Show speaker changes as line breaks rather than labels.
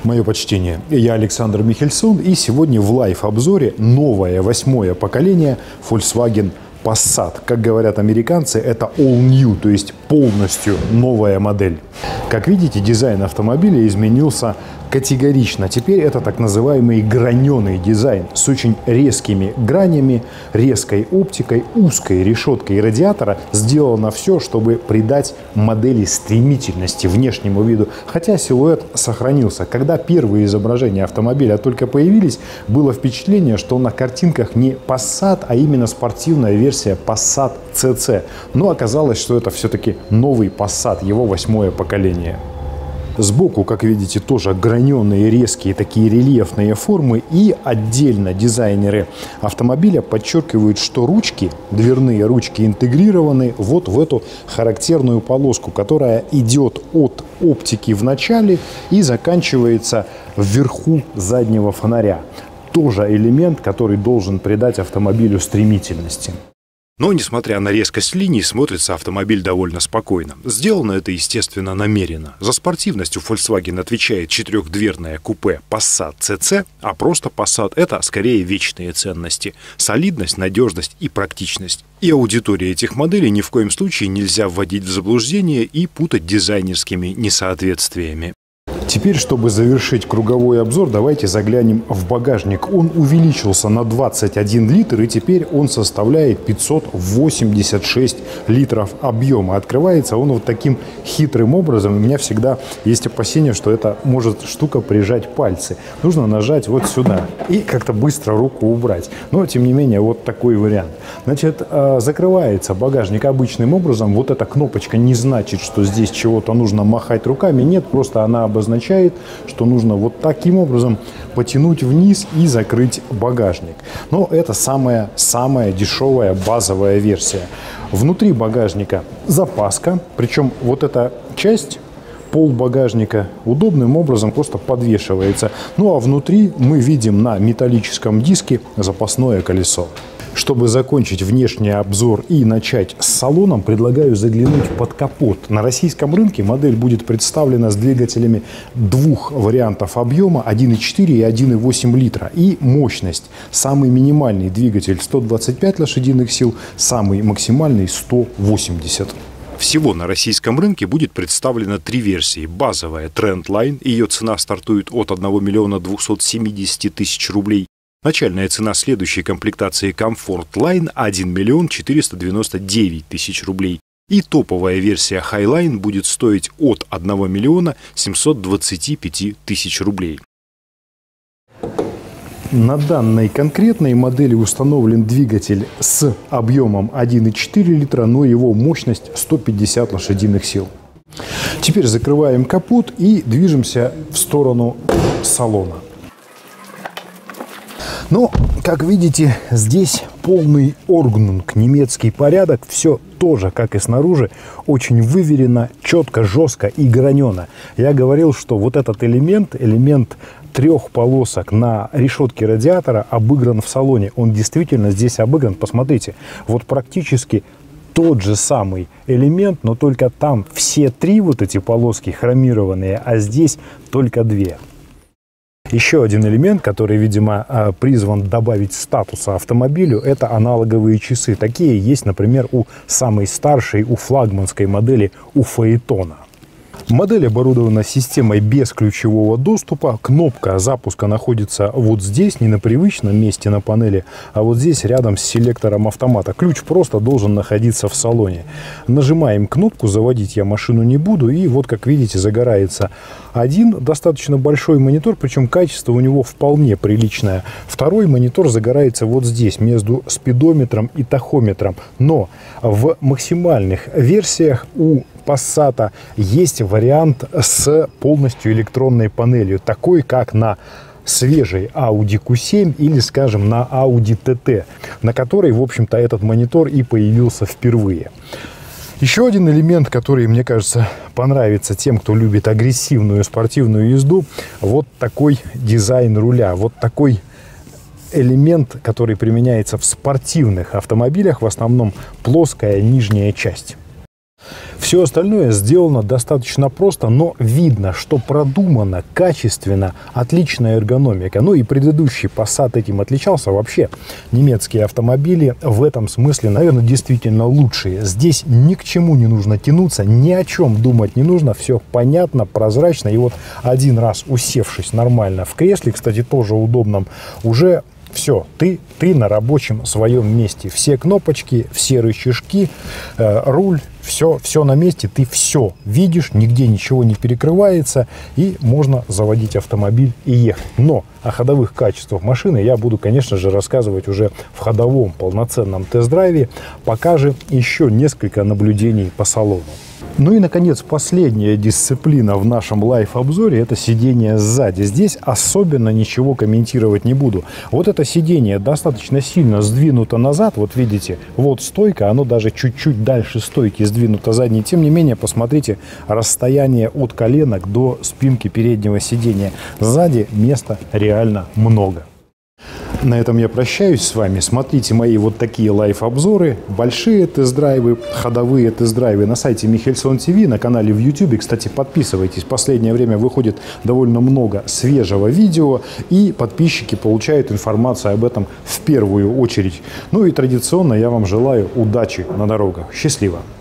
Мое почтение. Я Александр Михельсон, и сегодня в лайв-обзоре новое 8-е поколение Volkswagen Passat. Как говорят американцы, это all new, то есть полностью новая модель. Как видите, дизайн автомобиля изменился категорично. Теперь это так называемый граненый дизайн с очень резкими гранями, резкой оптикой, узкой решеткой радиатора. Сделано все, чтобы придать модели стремительности внешнему виду, хотя силуэт сохранился. Когда первые изображения автомобиля только появились, было впечатление, что на картинках не Passat, а именно спортивная версия Passat CC. Но оказалось, что это все-таки новый Passat, его 8-е поколение. Сбоку, как видите, тоже граненые, резкие, такие рельефные формы. И отдельно дизайнеры автомобиля подчеркивают, что ручки, дверные ручки, интегрированы вот в эту характерную полоску, которая идет от оптики в начале и заканчивается вверху заднего фонаря. Тоже элемент, который должен придать автомобилю стремительности. Но, несмотря на резкость линий, смотрится автомобиль довольно спокойно. Сделано это, естественно, намеренно. За спортивностью Volkswagen отвечает четырехдверное купе Passat CC, а просто Passat — это скорее вечные ценности. Солидность, надежность и практичность. И аудиторию этих моделей ни в коем случае нельзя вводить в заблуждение и путать дизайнерскими несоответствиями. Теперь, чтобы завершить круговой обзор, давайте заглянем в багажник. Он увеличился на 21 литр, и теперь он составляет 586 литров объема. Открывается он вот таким хитрым образом. У меня всегда есть опасение, что это может штука прижать пальцы. Нужно нажать вот сюда и как-то быстро руку убрать. Но, тем не менее, вот такой вариант. Значит, закрывается багажник обычным образом. Вот эта кнопочка не значит, что здесь чего-то нужно махать руками. Нет, просто она обозначает, что нужно вот таким образом потянуть вниз и закрыть багажник. Но это самая дешевая базовая версия. Внутри багажника запаска, причем вот эта часть, пол багажника, удобным образом просто подвешивается. Ну а внутри мы видим на металлическом диске запасное колесо. Чтобы закончить внешний обзор и начать с салоном, предлагаю заглянуть под капот. На российском рынке модель будет представлена с двигателями двух вариантов объема 1,4 и 1,8 литра. И мощность. Самый минимальный двигатель 125 лошадиных сил, самый максимальный 180. Всего на российском рынке будет представлено три версии. Базовая Trendline, ее цена стартует от 1 миллиона 270 тысяч рублей. Начальная цена следующей комплектации Comfort Line 1 миллион 499 тысяч рублей. И топовая версия Highline будет стоить от 1 миллиона 725 тысяч рублей. На данной конкретной модели установлен двигатель с объемом 1,4 литра, но его мощность 150 лошадиных сил. Теперь закрываем капот и движемся в сторону салона. Но, как видите, здесь полный оргнунг, немецкий порядок. Все тоже, как и снаружи, очень выверено, четко, жестко и гранено. Я говорил, что вот этот элемент трех полосок на решетке радиатора обыгран в салоне. Он действительно здесь обыгран. Посмотрите, вот практически тот же самый элемент, но только там все три вот эти полоски хромированные, а здесь только две. Еще один элемент, который, видимо, призван добавить статуса автомобилю, это аналоговые часы. Такие есть, например, у самой старшей, у флагманской модели, у Phaeton. Модель оборудована системой без ключевого доступа. Кнопка запуска находится вот здесь, не на привычном месте на панели, а вот здесь рядом с селектором автомата. Ключ просто должен находиться в салоне. Нажимаем кнопку, заводить я машину не буду, и вот, как видите, загорается один достаточно большой монитор, причем качество у него вполне приличное. Второй монитор загорается вот здесь, между спидометром и тахометром. Но в максимальных версиях у Passat есть вариант с полностью электронной панелью, такой как на свежей Audi Q7 или, скажем, на Audi TT, на которой, в общем-то, этот монитор и появился впервые. Еще один элемент, который, мне кажется, понравится тем, кто любит агрессивную спортивную езду, вот такой дизайн руля, вот такой элемент, который применяется в спортивных автомобилях, в основном плоская нижняя часть. Все остальное сделано достаточно просто, но видно, что продумано, качественно, отличная эргономика. Ну и предыдущий Passat этим отличался. Вообще, немецкие автомобили в этом смысле, наверное, действительно лучшие. Здесь ни к чему не нужно тянуться, ни о чем думать не нужно. Все понятно, прозрачно. И вот один раз усевшись нормально в кресле, кстати, тоже удобном, уже все, ты на рабочем своем месте. Все кнопочки, все рычажки, руль, все на месте. Ты все видишь, нигде ничего не перекрывается. И можно заводить автомобиль и ехать. Но о ходовых качествах машины я буду, конечно же, рассказывать уже в ходовом полноценном тест-драйве. Пока же еще несколько наблюдений по салону. Ну и, наконец, последняя дисциплина в нашем лайф-обзоре – это сидение сзади. Здесь особенно ничего комментировать не буду. Вот это сидение достаточно сильно сдвинуто назад. Вот видите, вот стойка, оно даже чуть-чуть дальше стойки сдвинуто задней. Тем не менее, посмотрите расстояние от коленок до спинки переднего сидения. Сзади места реально много. На этом я прощаюсь с вами. Смотрите мои вот такие лайф-обзоры, большие тест-драйвы, ходовые тест-драйвы на сайте Michelson TV, на канале в YouTube. Кстати, подписывайтесь. В последнее время выходит довольно много свежего видео, и подписчики получают информацию об этом в первую очередь. Ну и традиционно я вам желаю удачи на дорогах. Счастливо!